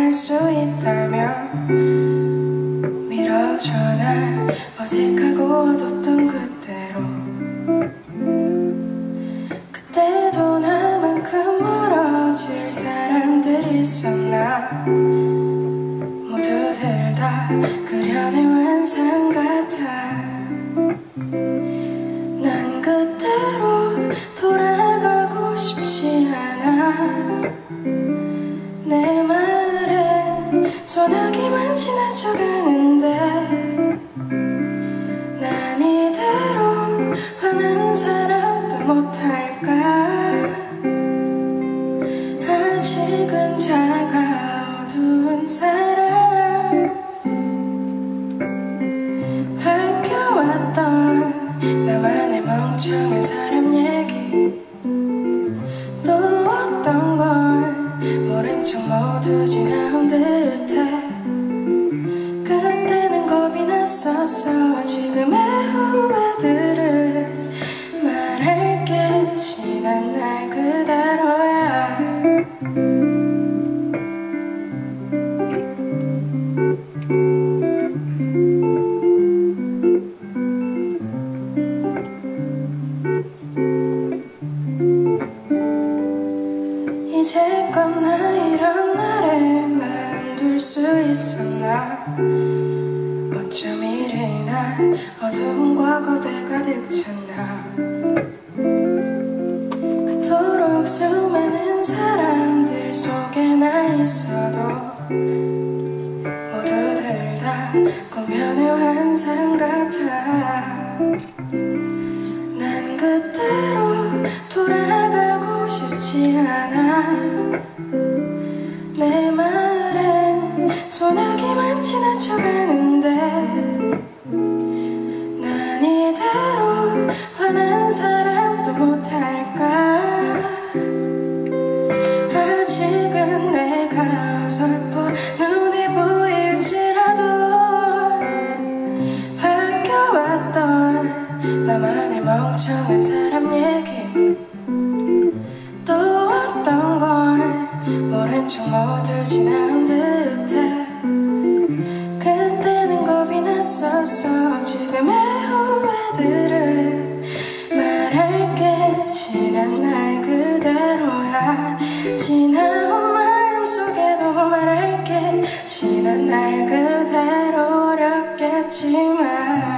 말할 수 있다면 밀어줘 날 어색하고 어둡던 그때로. 그때도 나만큼 멀어질 사람들이 있었나. 모두들 다 그려낸 환상 같아. 난 그때로 돌아가고 싶지 않아. 내 말에 소나기만 지나쳐가는데 난 이대로 화난 사람도 못할까. 아직은 차가 어두운 사람. 바뀌어왔던 나만의 멍청한 사람 얘기. 또 어떤 걸 모른 척 모두 지나온 듯해. 그때는 겁이 났었어. 지금의 후회들을 말할게. 지난 날 그대로야. 이제껏 나 이런 날에 마음 둘 수 있었나. 어쩜 이리 날 어두운 과거에 가득 찼나. 그토록 수많은 사람들 속에 나 있어도 모두들 다 공면의 환상 같아. 난 그때로 돌아가고 싶지 않아. 내 말엔 소나기만 지나쳐가는데 난 이대로 화난 사람도 못할까. 아직은 내가 어설퍼 눈이 보일지라도 바뀌어왔던 나만의 멍청한 사람 얘기. 또 어떤 걸 모른 척 모두 지나온 듯해. 그때는 겁이 났었어. 지금의 후회들을 말할게. 지난 날 그대로야. 지나온 마음속에도 말할게. 지난 날 그대로 어렵겠지만